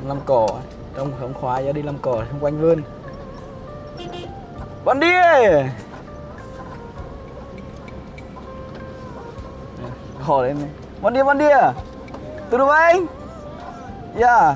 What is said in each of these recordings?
làm cỏ, trong không khoái giờ đi làm cỏ xung quanh vườn. Bạn đi. Hỏi lên này. Bạn đi à? Từ đâu anh? Yeah.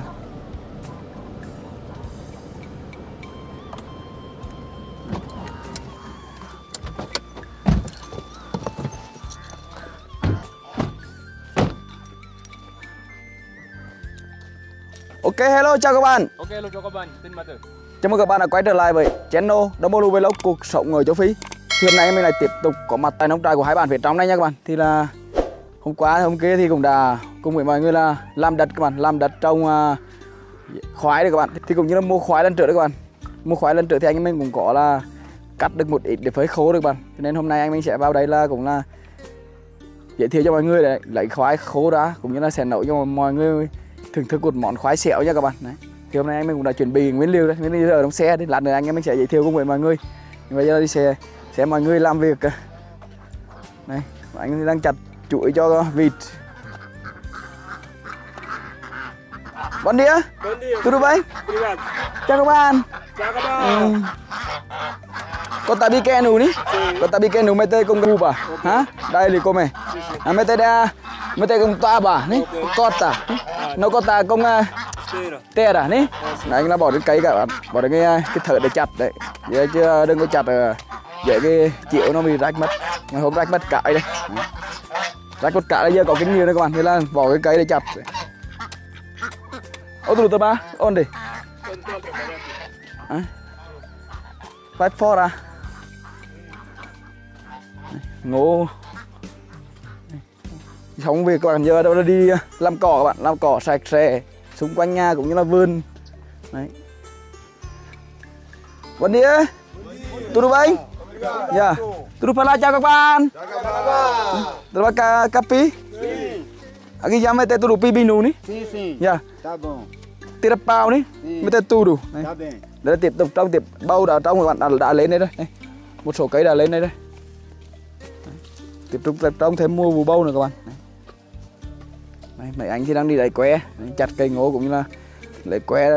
Ok, hello, chào các bạn. Ok, hello chào các bạn, tên Mã Tử. Chào mừng các bạn đã quay trở lại với channel Domolu Vlog cuộc sống ở châu Phi. Thì hôm nay mình lại tiếp tục có mặt tại nông trại của hai bạn phía trong này nha các bạn. Thì là hôm kia thì cũng đã cùng với mọi người là làm đất các bạn, làm đất trồng khoái đấy các bạn. Thì cũng như là mua khoái lần trước đấy các bạn. Mua khoái lần trước thì anh mình cũng có là cắt được một ít để phơi khô được các bạn. Cho nên hôm nay anh mình sẽ vào đây là cũng là giới thiệu cho mọi người để lấy khoái khô ra, cũng như là sẽ nấu cho mọi người thưởng thức một món khoái xẻo nha các bạn. Đấy. Thì hôm nay anh mình cũng đã chuẩn bị nguyên liệu đấy, nguyên liệu ở trong xe đấy, lát nữa anh em mình sẽ giới thiệu cùng với mọi người. Nhưng bây giờ đi sẽ mọi người làm việc. Này, anh đang chặt chuỗi cho vịt. Bon dia. Tudo bem? Chào các bạn. Chào các bạn. Kota pequeno nih. Kota pequeno mete com Cuba. Hả? Đây là cô mày. Mete com Taba nih. Kota. Nó Kota com Terra nih. Đấy, anh đã bỏ đến cây các bạn, bỏ đến cái thợ để chặt đấy. Vậy chứ đừng có chặt dễ cái chịu nó bị rách mất. Ngày hôm rách mất cãi đây. Rách mất cãi giờ có kinh nghiệm đấy các bạn, thế là bỏ cái cây để chặt. Ô tụi ba, ôn đi. Five four à? Ngô. Xong việc các bạn giờ đâu đi làm cỏ các bạn, làm cỏ sạch sẽ xung quanh nhà cũng như là vườn. Đấy. Bon dia. Tudo bem? Ya. Tudo pala, chào các bạn. Tudo ba capi? Aqui já mete tudo pepino ní. Sim, sim. Ya. Tá bom. Tira pau ní. Mete tudo. Tá bem. Để tiếp tục trong bâu đã trong các bạn đã lên đây đây. Đây. Một số cây đã lên đây đây. Tiếp tục trong thêm mua vụ bâu nữa các bạn. Đây, mấy anh thì đang đi lấy que, chặt cây ngô cũng như là lấy que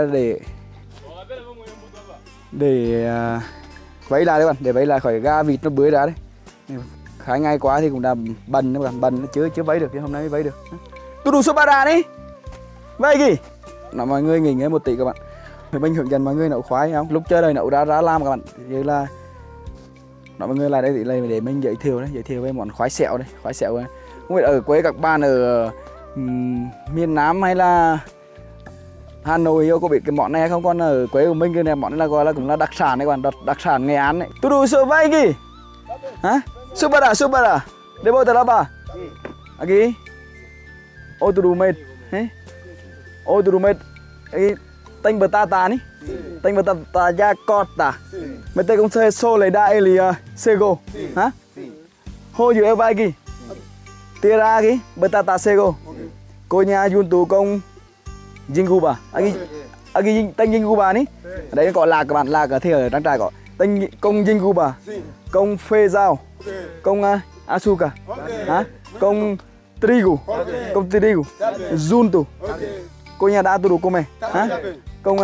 để vấy lại đấy bạn, để vấy lại khỏi ga vịt nó bưởi ra đấy. Khá ngay quá thì cũng đã bần các bạn, bần nó chưa vấy được, chứ hôm nay mới vấy được. Tôi đủ số ba đà đi. Vấy gì? Nào mọi người nghỉ ngơi một tí các bạn. Thì mình hướng dẫn mọi người nấu khoái không? Lúc chơi đời nấu ra làm các bạn. Như là mọi người lại đây thì để mình giới thiệu về món khoái xẹo đây, khoái xẹo này. Không biết ở quê các bạn ở miền Nam hay là Hà Nội có biết cái món này không? Còn ở quê của mình cái này món này là gọi là cũng là đặc sản đấy các bạn, đặc sản Nghệ An đấy. Tôi đủ số vay gì? Hả? Super à? Để bao giờ ba? Aqui. Ô tôi đủ mệt. Ô tôi đủ mệt. Tem batata ní. Tem batata jacota. Mete com soledad ele sego. Hả? Hoje eu vai aqui. Tira aqui batata sego. Conya junto con jinguba. Aqui tem jinguba ní. Ở đây có lạc các bạn, lạc ở thì ở trang trại có. Tem con jinguba. Con feijão. Con açúcar. Hả? Con trigo. Con trigo. Junto. Conya dá tudo comer. Hả? Con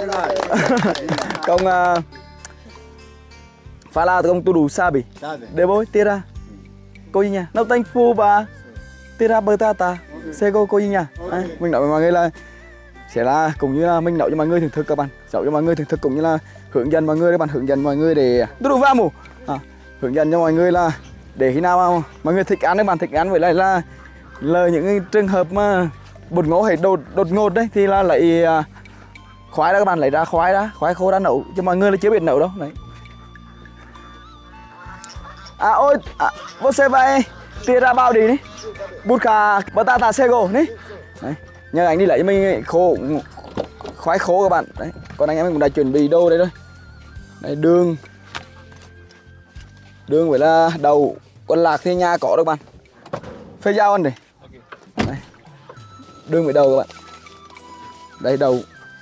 fala con tudo sabe. Depois tira coinha. Não tem fuba. Tira batata. Sego coinha. Mình nói với mọi người là sẽ là cũng như là mình nấu cho mọi người thưởng thức các bạn, nấu cho mọi người thưởng thức cũng như là hướng dẫn mọi người các bạn, hướng dẫn mọi người để tudo vamos. Hướng dẫn cho mọi người là để khi nào mọi người thích ăn các bạn, thích ăn vậy là những cái trường hợp mà bột ngô hay đột ngột đấy thì là lấy khoái đó các bạn, lấy ra khoái khô ra nấu cho mọi người là chưa biết nấu đâu đấy. Ôi, você vai tirar balde đi, buscar batata sego đi. Đấy, nhờ anh đi lấy cho mình khoái khô các bạn. Đấy, còn anh em mình cũng đã chuẩn bị đồ đây thôi. Đây đường phải là đầu con lạc thì nhà có đó các bạn. Phê dao ăn đi. Đây. Đường với đầu các bạn. Đây đầu.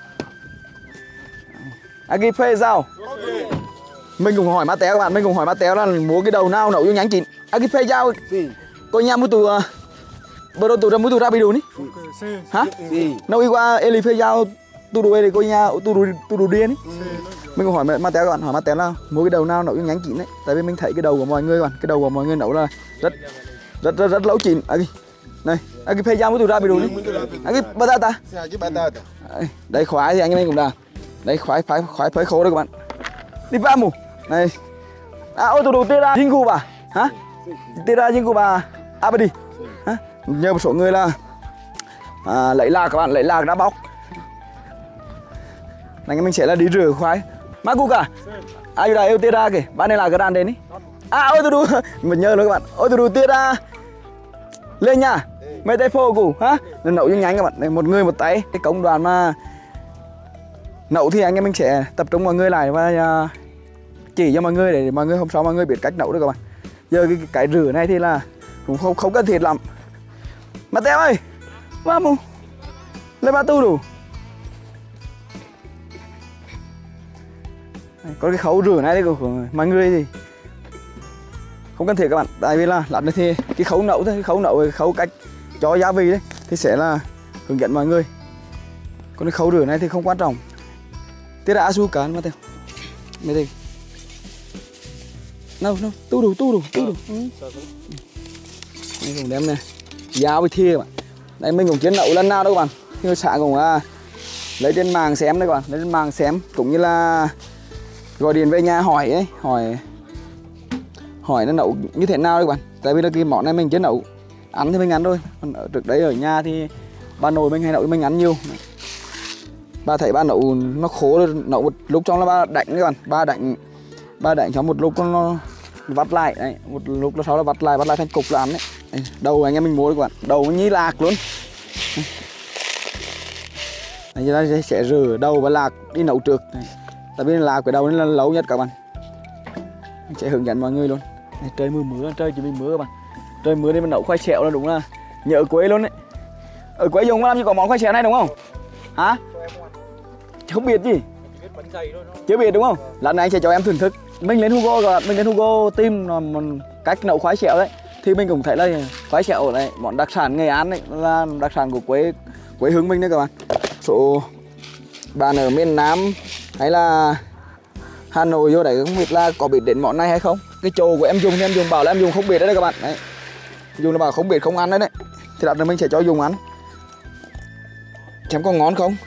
Aqui phê dao. Mình cũng hỏi Mateo các bạn, mình cũng hỏi Mateo là mua cái đầu nào nấu cho nhánh chín. Aqui phê dao. Coi nhà mua tù bữa đầu tù ra mua tù ra bị đủ ní. Hả? Nấu đi qua ele phê dao tu đuôi thì coi nhà tu đuôi điên ấy. Mình còn hỏi Mateo các bạn, hỏi Mateo là mỗi cái đầu nào nấu nhánh chín đấy. Tại vì mình thấy cái đầu của mọi người các bạn, cái đầu của mọi người nấu là rất lẩu chín. Này, cái phê giang của tụi ra bị đủ đi. Cái batata. Đây khoái thì anh em cũng đã. Đây khoái phơi khô đây các bạn. Đi ba mù. Này. Ôi tụi đủ tê ra jingu bà. Hả? Tê ra jingu bà. Đi. Hả? Nhờ một số người là lấy lạc các bạn, lấy lạc đã bóc. Này mình sẽ là đi rửa khoái. Makuka. Ai đây yêu tê ra kìa. Bạn này là cái đàn đến đi. Ôi tụi đủ. Mình nhớ rồi các bạn. Ôi tụi đủ tê ra. Lên nha. Mấy tay phô củ hả? Nấu nhanh nhanh các bạn. Đây, một người một tay. Cái công đoàn mà nấu thì anh em mình sẽ tập trung mọi người lại và chỉ cho mọi người để mọi người hôm sau mọi người biết cách nấu được các bạn. Giờ cái rửa này thì là cũng không cần thiết lắm. Mateo ơi, vamos, lên ba tu đủ. Có cái khấu rửa này của mọi người thì không cần thiết các bạn. Tại vì là lát nữa thì cái khấu nấu thôi, cái khấu cách cho gia vị đấy thì sẽ là hướng dẫn mọi người. Còn cái khấu rửa này thì không quan trọng. Tiếp là asuka Mateo. Mấy đây. No, tu đủ. Đây cũng đem nè. Dao với thia các bạn. Đây mình cũng chiến nấu lần nào đâu các bạn. Thì xã cũng lấy trên mạng xem đấy các bạn, lấy trên mạng xem cũng như là gọi điện về nhà hỏi ấy, hỏi nó nấu như thế nào đấy các bạn. Tại vì là cái món này mình chưa nấu, ăn thì mình ăn thôi. Còn ở trước đấy ở nhà thì ba nội mình hay nấu mình ăn nhiều. Ba thấy ba nấu nó khổ rồi, nấu một lúc trong là ba đánh các bạn, ba đánh cho một lúc nó vắt lại đấy, một lúc sau là vắt lại thành cục là ăn đấy. Đây, đầu anh em mình mua đấy các bạn, đầu nó như lạc luôn. Đây giờ sẽ rửa đầu và lạc đi nấu trước. Tại vì lạc cái đầu nó là lâu nhất các bạn. Mình sẽ hướng dẫn mọi người luôn. Đây, trời mưa, trời chỉ mình mưa các bạn. Trời mưa nên mình nấu khoai sẹo là đúng là nhớ quê luôn đấy. Ở quê dùng làm như có món khoai sẹo này đúng không? Hả? Không biết gì. Chưa biết đúng không? Lần này anh sẽ cho em thưởng thức. Mình lên Hugo rồi, mình lên Hugo tìm cách nấu khoái sẹo đấy. Thì mình cũng thấy là khoái sẹo này món đặc sản Nghệ An đấy, là đặc sản của quê hương mình đấy các bạn. Số bạn ở miền Nam hay là Hà Nội vô đấy không biết là có biết đến món này hay không. Cái chỗ của em dùng thì em dùng bảo là em dùng không biết đấy các bạn. Đấy. Dùng là bảo không biết không ăn đấy. Thì đặt là mình sẽ cho dùng ăn. Xem có ngon không.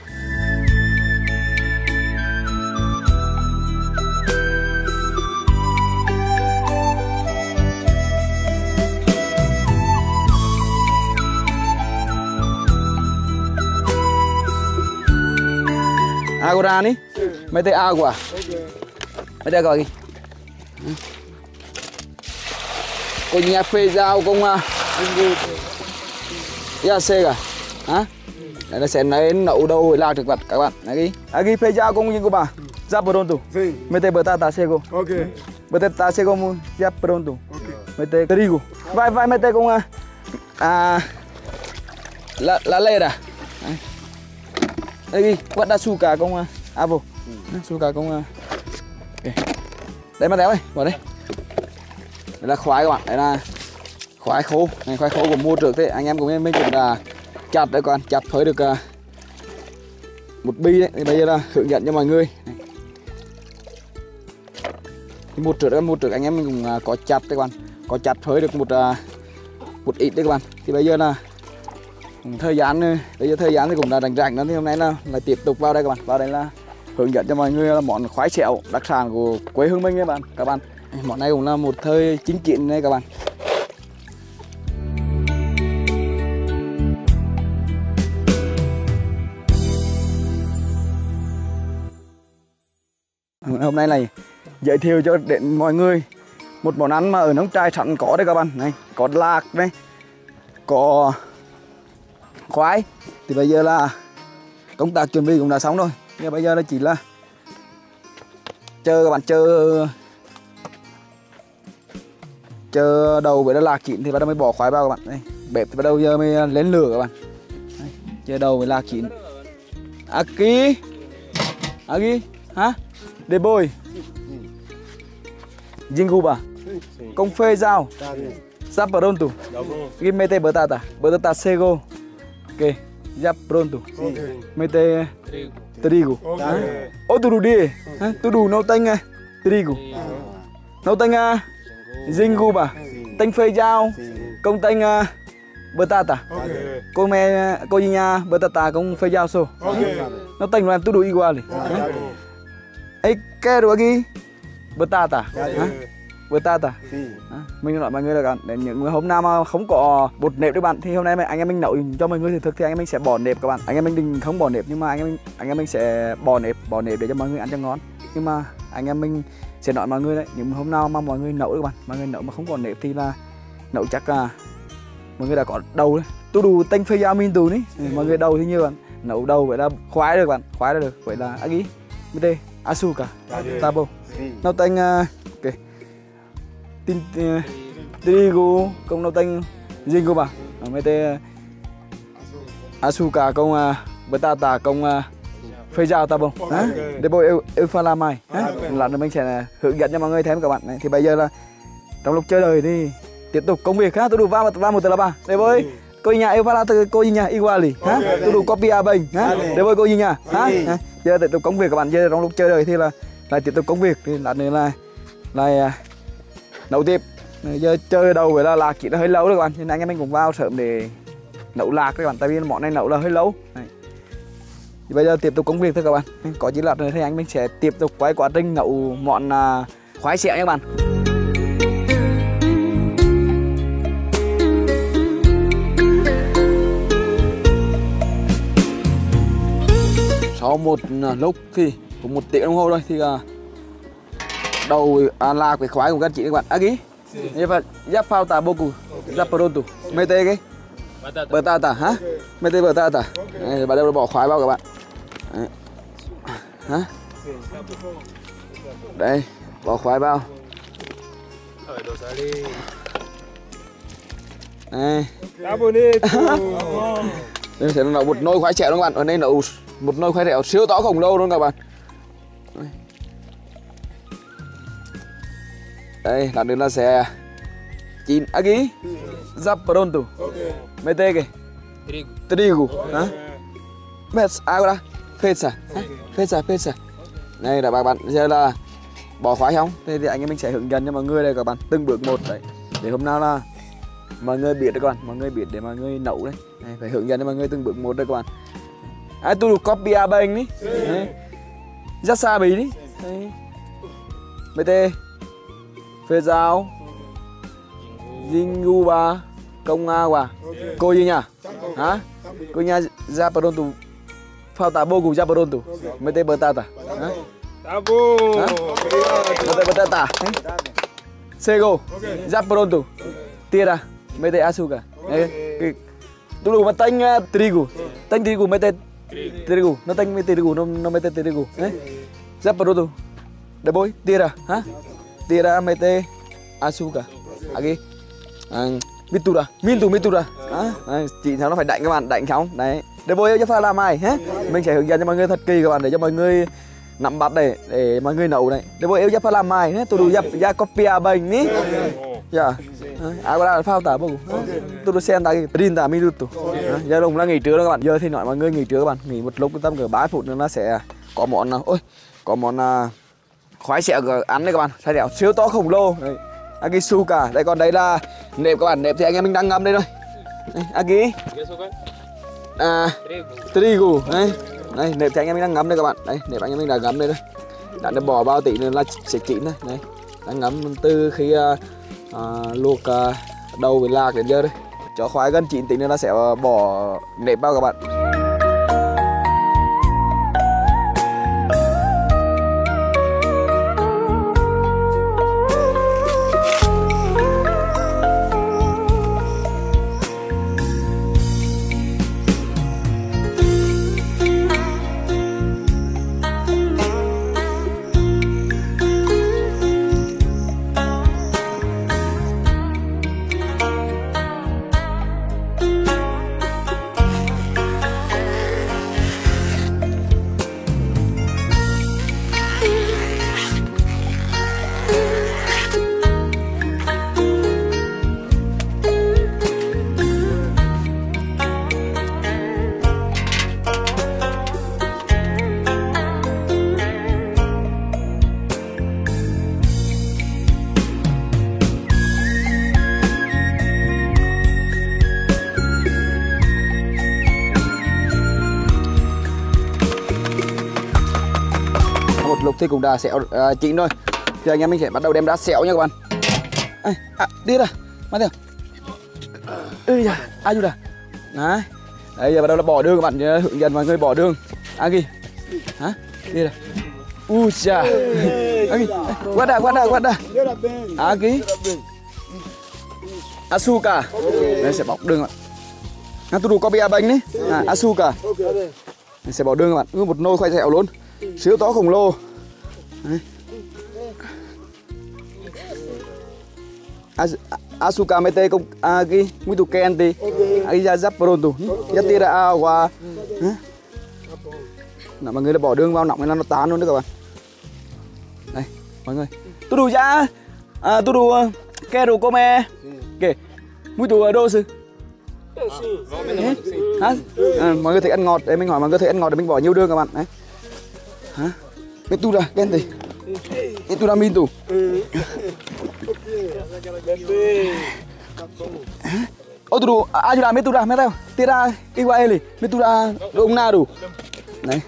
Agora nih, mete agua. Mete agua lagi. Punya feijão com Yasega. Hả? Đây là sẽ đến nấu đâu lạc thực vật các bạn. Đây aquí feijão com jinguba. Já pronto. Mete batata seco. Okay. Batata seco já pronto. Mete trigo. Vai mete com la lera. Đây quát đa su cả con avo, su cả con. Okay. Đây Mateo ơi, vào đây. Đây là khoái các bạn, đây là khoái khô, này khoái khô của mua trước thế anh em cũng mình cũng đã chặt đấy con, chặt phơi được một bi đấy. Thì bây giờ là hướng dẫn cho mọi người. Thì mua trước anh em mình cũng có chặt đấy con, có chặt phơi được một ít đấy các bạn. Thì bây giờ là thời gian thì cũng đã rảnh đó, thì hôm nay là tiếp tục vào đây các bạn, vào đây là hướng dẫn cho mọi người là món khoái sẹo đặc sản của quê hương mình các bạn. Món này cũng là một thời chính kiện đây các bạn. Hôm nay này giới thiệu cho đến mọi người một món ăn mà ở nông trại sẵn có đây các bạn. Này có lạc đây, có khoái. Thì bây giờ là công tác chuẩn bị cũng đã xong rồi. Nhưng bây giờ là chỉ là chờ các bạn, chờ đầu với lạc chín thì bắt đầu mới bỏ khoái vào các bạn. Đây, bếp thì bắt đầu giờ mới lên lửa các bạn. Đây, chờ đầu với lạc chín. Aki hả? Để bồi Jinguba con phê dao já pronto. Aqui mete batata seco. Ok, já pronto. Mete trigo. Ô tu đủ đi, tu đủ nấu tanh trigo. Nấu tanh zingu bà, tanh phơi dao, công tanh batata. Cô gì nha, batata công phơi dao so. Nấu tanh làm tu đủ igual. Ấy cái rồi gì? Batata. Batata. Mình nói mọi người là các bạn, để những hôm nào mà không có bột nếp các bạn thì hôm nay anh em mình nấu cho mọi người thì thực thì anh em mình sẽ bỏ nếp các bạn. Anh em mình đừng không bỏ nếp nhưng mà anh em mình sẽ bỏ nếp để cho mọi người ăn cho ngon. Nhưng mà anh em mình sẽ nói mọi người đấy, những hôm nào mà mọi người nấu các bạn, mọi người nấu mà không có nếp thì là nấu chắc mọi người đã có đầu đấy. Tu đủ tanh phơi dao min tù đấy. Mọi người đầu thì như bạn nấu đầu vậy là khoái được bạn, khoái được vậy là agi, mete, asuka, tabo. Nấu tanh ok. Trigo công nấu tanh zingu bà, mete asuka công batata công phơi dao tabo. Để bôi eu pha la mai. Là mình sẽ hướng dẫn cho mọi người thêm các bạn. Thì bây giờ là trong lúc chờ đợi thì tiếp tục công việc ha. Tôi đủ va một tờ là ba. Để bôi cô nhà eu pha la cô gì nhà iguali ha. Tôi đủ copy a bình ha. Để bôi cô gì nhà ha. Giờ tiếp tục công việc các bạn. Giờ trong lúc chờ đợi thì là lại tiếp tục công việc thì lát nữa là nấu tiếp. Giờ chơi đầu với là lạc chỉ nó hơi lâu rồi các bạn, nên anh em mình cũng vào sớm để nấu lạc các bạn, tại vì món này nấu là hơi lâu. Thì bây giờ tiếp tục công việc thôi các bạn. Có chỉ lát nữa thì anh mình sẽ tiếp tục quay quá trình nấu món khoái sẹo nha các bạn. Sau một lúc thì cũng 1 tiếng đồng hồ rồi thì đầu lạc với khoái của các chị các bạn. Agi. Ya falta boku. Ya pronto. Mete cái batata hả? Mete batata. Đây, bắt đầu bỏ khoái vào các bạn. Đấy. Hả? Đây, bỏ khoái vào. Đây. Đây sẽ nấu một nồi khoái sẹo luôn các bạn. Ở đây nấu một nồi khoái sẹo siêu to khổng lồ luôn các bạn. Đây, lát nữa là sẽ chín agi. Ya pronto. Mete cái trigo. Hả? Agora fecha. Fecha. Đây là bạn giờ là bỏ khoái không? Thế thì anh em mình sẽ hướng dẫn cho mọi người đây các bạn, từng bước một đấy. Để hôm nào là mọi người biết đấy các bạn, mọi người biết để mọi người nấu đấy. Đây, phải hướng dẫn cho mọi người từng bước một đây các bạn. Tu copy a bình đi. Ya sabe đi. Mete phê dao zingu ba công agua. Cô gì nhá? Hả? Cô nhà ya pronto. Falta boku ya pronto. Mete batata. Tabo. Mete batata. Sego. Ya pronto. Tira. Mete azúcar. Tu đủ mà tanh trigo. Tanh trigo mete trigo. No tanh mete trigo, no mete trigo. Ya pronto. Để bôi. Tira. Hả? Tira mete azúcar. Aquí. Mitura. Chị sao nó phải đạnh các bạn, đạnh không? Đấy. Để bôi cho pha làm ai ha. Mình sẽ hướng dẫn cho mọi người thật kỳ các bạn để cho mọi người nắm bắt để mọi người nấu này. Để bôi yêu pha làm ai nhé. Tôi đủ ya copia bình ní. Dạ. Agora falta boku. Tôi đủ sen tại 30 minuto. Giờ đồng là nghỉ trưa đó các bạn. Giờ thì nói mọi người nghỉ trưa các bạn, nghỉ một lúc tầm cỡ 3 phút nữa nó sẽ có món nào. Ôi, có món khoái sẹo ăn đấy các bạn. Khoái sẹo siêu to khổng lồ. Đây. Agisuka. Đây còn đây là nếp các bạn, nếp thì anh em mình đang ngâm đây thôi. Agi. Trigo. Đây, nếp thì anh em mình đang ngâm đây các bạn. Đây, nếp anh em mình đã ngâm đây thôi. Đã được bỏ bao tí nữa là sẽ chín thôi. Đây. Đang ngâm từ khi luộc đầu với lạc đến giờ đây. Cho khoái gần chín tí nữa là sẽ bỏ nếp vào các bạn. một lúc thì cũng đã xẻo chín rồi. Thì anh em mình sẽ bắt đầu đem ra xẻo nha các bạn. Đi ra, mang theo. Ây da, ai chưa đã. Đấy. Đấy giờ bắt đầu là bỏ đường các bạn, hướng dẫn mọi người bỏ đường. Agi. Hả? Đi ra. Ui cha. Agi. Quát đã. Agi. Asuka. Đây sẽ bọc đường ạ. Tôi đủ copy bánh đấy. Asuka. Đây sẽ bỏ đường các bạn. Một nồi khoai dẻo luôn. Siêu to khổng lồ. Đấy. Asuka mete công agi muito quente. Agi já pronto. Já tira água. Nào mọi người đã bỏ đường vào nọng này nó tán luôn đấy các bạn. Đây, mọi người. Tudo já. Tudo quero comer. Kể. Muito doce. Hả? Mọi người thích ăn ngọt. Để mình hỏi mọi người thích ăn ngọt để mình bỏ nhiều đường các bạn. Đấy. Hả? Mistura quente. Mistura muito. Outro, ajuda mistura, meteu. Tira igual ele. Mistura um nado. Này.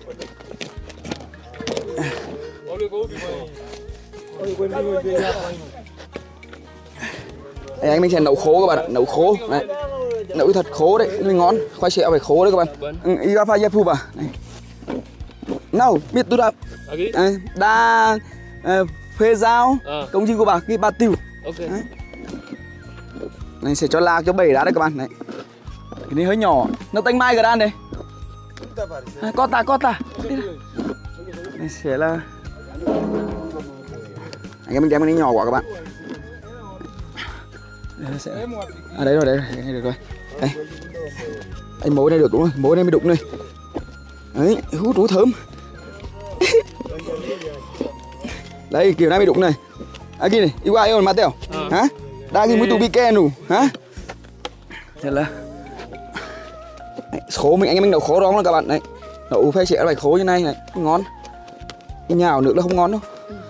Đây, anh mình sẽ nấu khô các bạn ạ, nấu khô. Đấy. Nấu thật khô đấy, mình ngon. Khoai sẹo phải khô đấy các bạn. Iga fa yapuba. Nào, mistura. Đa phê dao, công trình của bà cái ba tiêu. Đấy. Này sẽ cho lạc cho bể đã đấy các bạn. Đấy. Cái này hơi nhỏ, nó tanh mai cả đan đây. Cota. Này sẽ là anh em mình đem cái này nhỏ quá các bạn. Đây sẽ... đấy rồi, đây được rồi. Đây. Anh mối này được đúng rồi, mối này mới đụng này. Đấy, hút thơm. Đây kiểu này mới đụng này. Aqui này, igual eu Mateo. Hả? Daqui muito pequeno, hả? Thế là khô anh em mình nấu khô đó là các bạn đấy. Nấu phải sẽ phải khô như này này, ngon. Cái nhào nữa là không ngon đâu.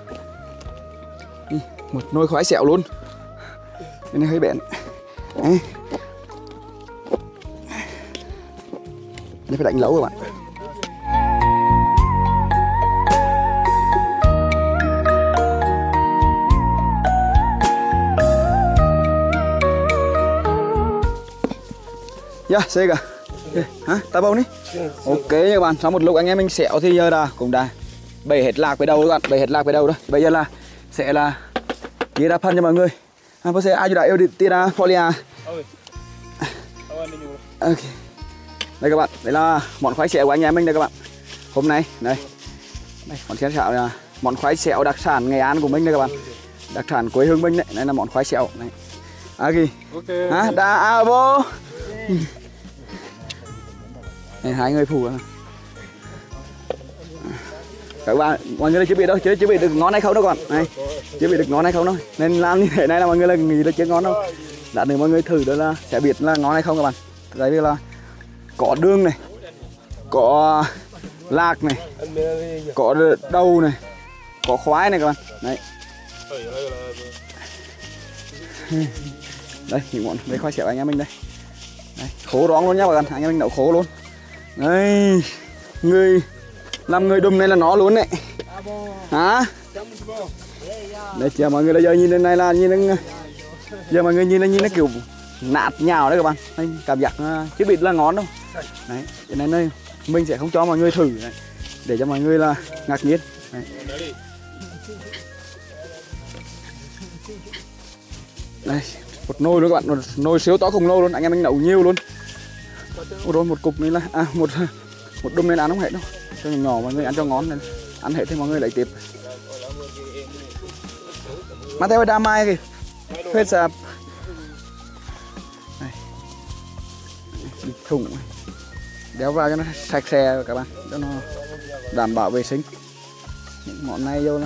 Một nồi khoái sẹo luôn. Cái này hơi bén. Đấy. Đây phải đánh lẩu các bạn. Yeah, xe cả. Hả? Ta bông đi. Ok nha các bạn, sau một lúc anh em mình xẻo thì giờ là cũng đã bày hết lạc về đầu các bạn, bày hết lạc về đầu đó. Bây giờ là sẽ là chia ra phân cho mọi người. Bố sẽ ai đã yêu tira folia. Ok. Đây các bạn, đây là món khoái sẹo của anh em mình đây các bạn. Hôm nay, đây. Đây, món khoái sẹo là món khoái sẹo đặc sản Nghệ An của mình đây các bạn. Đặc sản quê hương mình đấy, đây là món khoái sẹo này. Agi. Hả? Da avo. Này, hai người phụ các bạn, mọi người chưa biết đâu, chưa biết được ngon hay không đâu các bạn. Này, chưa biết được ngon hay không đâu, nên làm như thế này là mọi người là nghĩ là chưa ngon đâu. Đã được mọi người thử đó là sẽ biết là ngon hay không các bạn. Đây là có đường này, có lạc này, có đậu này, có khoái này các bạn. Đấy. Đây những món đây khoai sẹo anh em mình đây. Đây, khô rón luôn nhá các bạn, anh em mình nấu khô luôn. Đây, làm người đùm này là nó luôn đấy. Hả? Đây chờ mọi người là giờ nhìn lên này là nhìn giờ mọi người nhìn nó kiểu nạt nhào đấy các bạn. Đây, cảm giác chứ biết là ngon đâu. Đấy, cho nên đây mình sẽ không cho mọi người thử đấy, để cho mọi người là ngạc nhiên. Đấy. Đây, một nồi luôn các bạn, một nồi siêu to khổng lồ luôn, anh em mình nấu nhiều luôn. Ôi một cục này là một đùm này là ăn không hết đâu, cho nhỏ mọi người ăn cho ngon nên ăn hết thì mọi người lấy tiếp. Mateo đa mai kìa, phết sạp. Thùng đéo vào cho nó sạch sẽ các bạn, cho nó đảm bảo vệ sinh. Những món này vô là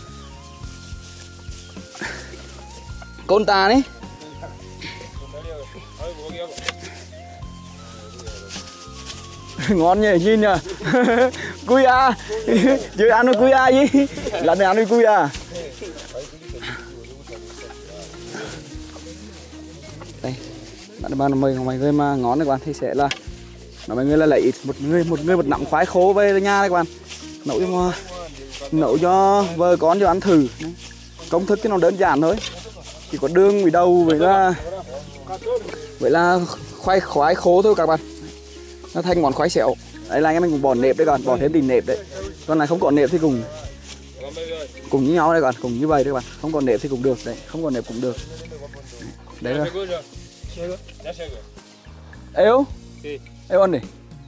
con ta đấy. Ngon nhỉ, nhìn nhờ. Cui à. Chứ ăn nó cui à gì. Lần này ăn nó cui à. Đây. Bạn mời mọi người mà ngon này các bạn thì sẽ là mọi người là lấy một người một nắm khoái khô về nhà đây các bạn. Nấu cho nấu cho vợ con cho ăn thử. Công thức cái nó đơn giản thôi, chỉ có đường với đầu vậy là khoái khô thôi các bạn. Nó thành món khoái xẻo. Đấy là anh em mình cũng bỏ nếp đấy các bạn, bỏ thêm tí nếp đấy. Còn này không có nếp thì cùng như nhau đây các bạn, cùng như vậy đấy các bạn. Không có nếp thì cũng được đấy, không có nếp cũng được. Đấy rồi. Eo eo ăn đi.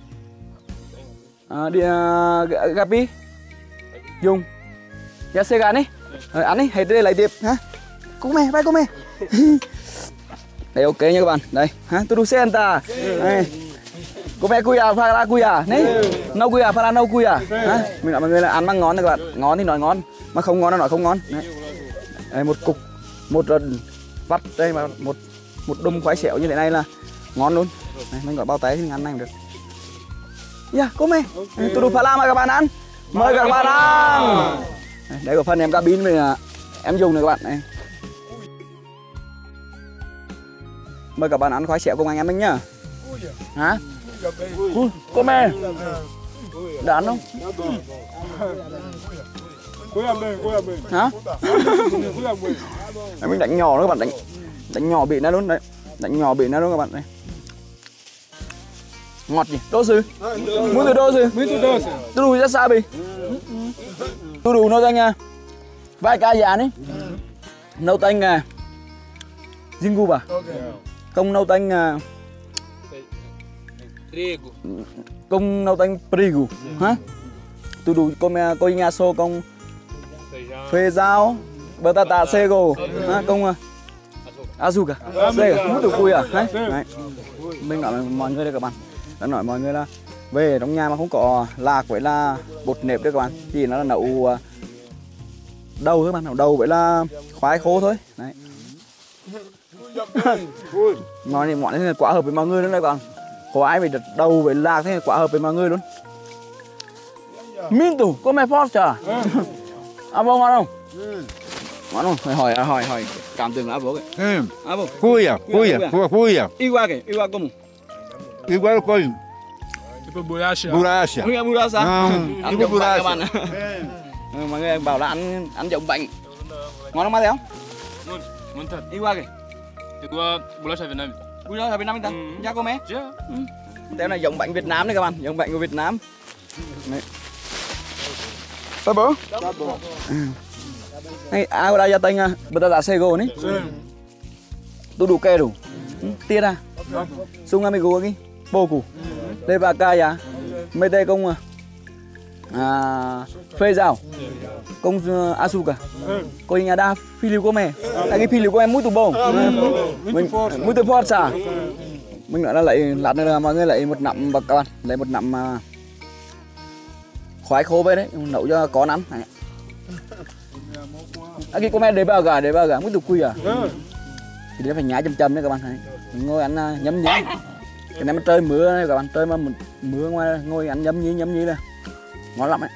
Đi gapi dùng giá xe gà đi ăn đi, hãy đây lại tiếp hả. Cô mẹ vai cô mẹ. Đây ok nha các bạn. Đây hả, tôi đu sen ta đây. Cô mẹ cùi à, pha la cùi à, này nấu cùi à, pha la nấu cùi à. Mình nói mọi người là ăn mang ngon đấy các bạn, ngon thì nói ngon, mà không ngon nó nói không ngon. Đây, một cục một vắt đây mà một đùm khoái xẻo như thế này là ngon luôn. Đây, mình gọi bao té thì mình ăn này cũng được. Yeah, cô mẹ, tôi đu pha la mời các bạn ăn, mời các bạn ăn. Đấy của phần em cabin mình em dùng này các bạn này. Mời các bạn ăn khoái xẻo cùng anh em mình nhá. Hả? Cô mẹ đã ăn không? Hả? Mình đánh nhỏ đó các bạn, đánh nhỏ bị nó luôn đấy, đánh nhỏ bị nó luôn các bạn này. Ngọt nhỉ? Đô sư? Muito doce. Tudo já sabe. Tudo nó danh vai cá già đấy. Nấu tanh Zinguba. Công nấu tanh công nấu tanh Prigo. Hả? Tudo come coinhaço com feijão, batata cego. Hả? Công açúcar. Cego. Muito cùi à? Đấy. Mình nói mọi người đây các bạn. Đã nói mọi người là về trong nhà mà không có lạc với là bột nếp đấy các bạn, chỉ nó là nấu đầu thôi bạn, nấu đầu với là khoái khô thôi. Đấy. Nói thì món này quá hợp với mọi người luôn đấy các bạn. Khoái với đầu với lạc thế quá hợp với mọi người luôn. Minto, come forza. Abo ngon không? Ngon không? Hỏi cảm tưởng là abo kìa. Abo. Vui à? Igual como? Igual coi. Tipo bolacha. Bolacha. Không bolacha. Không, Ăn tipo giống bánh các bolacha. bạn. Mọi người bảo là ăn giống bánh. Ngon không Mateo? Ngon thật. Igual kìa. Igual bolacha Việt Nam. Bolacha Việt Nam ta. Dạ cô mẹ. Dạ. Đây là giống bánh Việt Nam đấy các bạn, giống bánh của Việt Nam. Đấy. Tá bom? Tá bom. Này, agora já tem batata cego, né? Tudo quero. Tira. Sung amigo aqui. Pouco. Leva cá já. Mete com feijão. Com açúcar. Coinhada filho come. Aqui filho come muito bom. Muito forte. Mình nói là lấy lát nữa là mọi người lấy một nắm bạc các bạn, lấy một nắm khoái khô về đấy, nấu cho con ăn. Cái comment để bao gà mới được quy à. Thì để phải nhả chầm đấy các bạn. Mình ngồi ăn nhấm nhí. Cái này mà trời mưa này các bạn, trời mà mưa ngoài ngồi ăn nhấm nhí này. Ngon lắm đấy.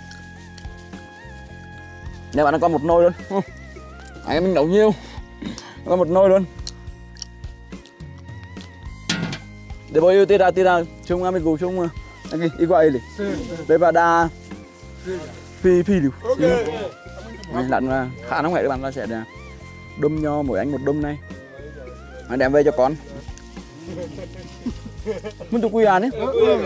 Nhà bạn nó còn một nồi luôn. Anh mình nấu nhiều. Còn một nồi luôn. Depois eu tirar chung amigo chung aqui igual ele. Leva da filho. Lặn là khá nóng vậy các bạn, ta sẽ đâm nho mỗi anh một đâm này. Đem về cho con. Muốn tụi quy à đấy.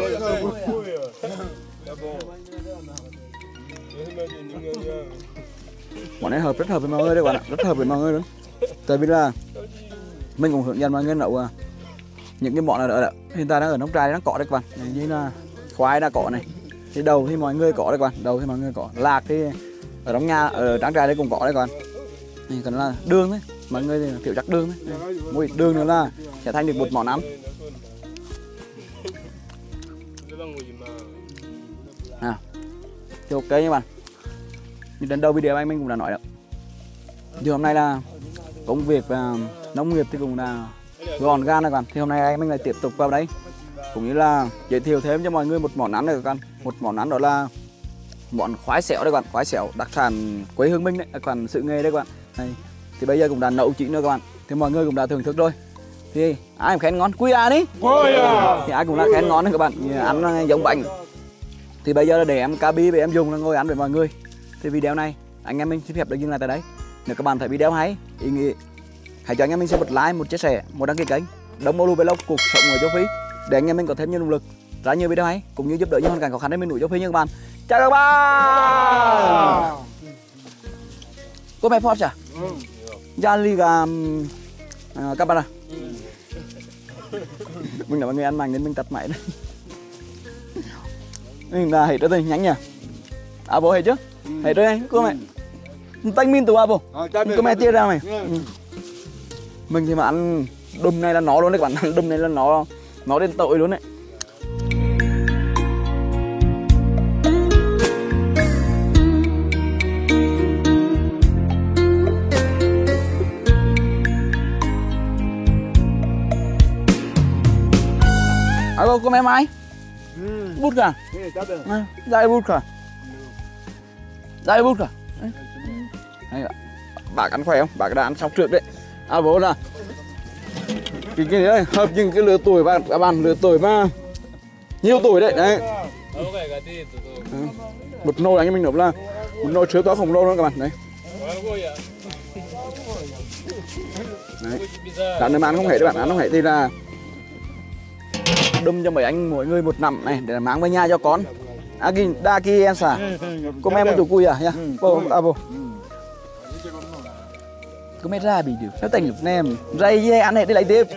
Bọn này rất hợp với mọi người đấy các bạn ạ, rất hợp với mọi người luôn. Tại vì là mình cũng hướng dẫn mọi người nấu những cái món ở hiện tại đang ở nông trại đang có đấy các bạn, như là khoai đã có này, thì đầu thì mọi người có đấy các bạn, đầu thì mọi người có, lạc thì ở trong nhà ở trang trại đấy cũng có đấy các bạn. Này còn là đường đấy, mọi người thì thiếu chắc đường đấy, một ít đường nữa là sẽ thành được một món ăn. Thì ok nha bạn. Như đến đầu video anh mình cũng đã nói đó. Thì hôm nay là công việc nông nghiệp thì cũng là gọn gàng này các bạn. Thì hôm nay anh mình lại tiếp tục vào đấy, cũng như là giới thiệu thêm cho mọi người một món ăn này các bạn. Một món ăn đó là món khoái xẻo đấy các bạn, khoái xẻo đặc sản quê hương mình đấy, các bạn sự nghề đấy các bạn. Đây, thì bây giờ cũng đã nấu chín rồi các bạn. Thì mọi người cũng đã thưởng thức rồi. Thì ai cũng khen ngon, quy à đi. Thì ai cũng đã khen ngon đấy các bạn, ăn giống bánh. Thì bây giờ là để em cabi về em dùng là ngồi ăn với mọi người. thì video này anh em mình xin phép được dừng lại tại đây. Nếu các bạn thấy video hay, ý nghĩa, hãy cho anh em mình một like, một chia sẻ, một đăng ký kênh Đông Molu Vlog cuộc sống ở châu Phi để anh em mình có thêm nhiều động lực ra nhiều video hay cũng như giúp đỡ những hoàn cảnh khó khăn trên miền núi châu Phi nha các bạn. Chào các bạn. Có mẹ phốt à? Gia liga các bạn à? Mình là người ăn mặn nên mình tắt máy đấy. Mình là hết rồi nhánh nhỉ? À bố hết chứ? Hết rồi anh, cô mẹ. Tanh min tụ à bố? Cô mẹ chia ra mày. Mình thì mà ăn đùm này là nó luôn đấy các bạn, ăn đùm này là nó đến tội luôn đấy. Alo cô mẹ mai bút cả dai bút cả dai bút cả bà ăn khỏe không, bà đã ăn xong trước đấy. À bố là cái đấy hợp những cái lứa tuổi các bạn lứa tuổi mà nhiều tuổi đấy đấy. Một nồi anh em mình nộp là một nồi chứa to khổng lồ luôn các bạn đấy. Bạn nếu mà ăn không hết các bạn, ăn không hết thì là đâm cho mấy anh mỗi người một nắm này để mang về nhà cho con. Đa kia em xả. Cô mẹ một chủ cùi à nhá. Bố à bố. Cô mẹ ra bị được. Nó thành lúc nem dây dê ăn hết đi lại tiếp.